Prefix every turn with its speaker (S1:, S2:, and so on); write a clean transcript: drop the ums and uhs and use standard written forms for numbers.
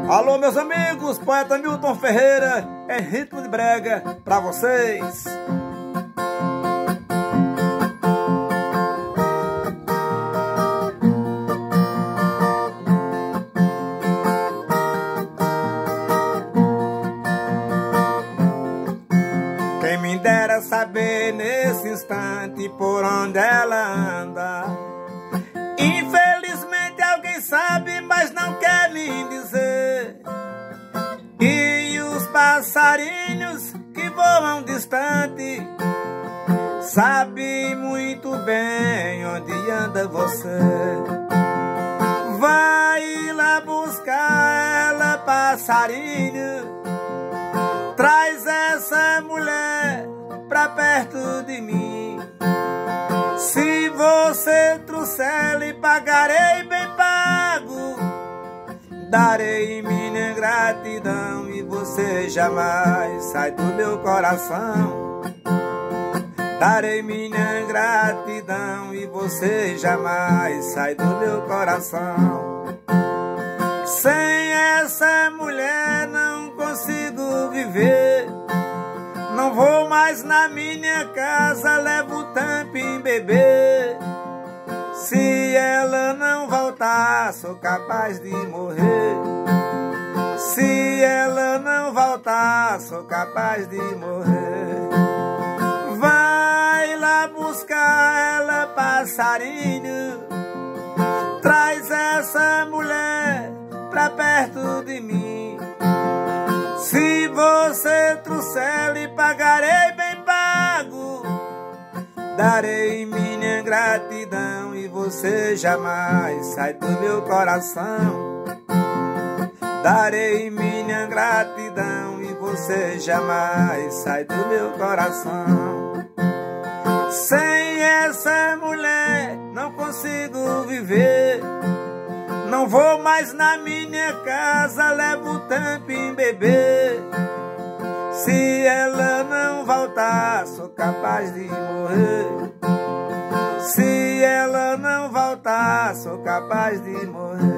S1: Alô, meus amigos, poeta Milton Ferreira, é ritmo de brega pra vocês. Quem me dera saber nesse instante por onde ela anda. Infelizmente alguém sabe, mas não quer me dizer. E os passarinhos que voam distante sabem muito bem onde anda você. Vai lá buscar ela, passarinho. Traz essa mulher pra perto de mim. Se você trouxer, lhe pagarei bem pago. Darei minha gratidão e você jamais sai do meu coração. Darei minha gratidão e você jamais sai do meu coração. Sem essa mulher não consigo viver. Não vou mais na minha casa, levo tampa em beber. Se ela não voltar, sou capaz de morrer. Se ela não voltar, sou capaz de morrer. Vai lá buscar ela, passarinho. Traz essa mulher pra perto de mim. Se você trouxer, lhe pagarei bem pago. Darei minha gratidão e você jamais sai do meu coração. Darei minha gratidão e você jamais sai do meu coração. Sem essa mulher não consigo viver. Não vou mais na minha casa, levo tampa em beber. Se ela não voltar, sou capaz de morrer. Se ela não voltar, sou capaz de morrer.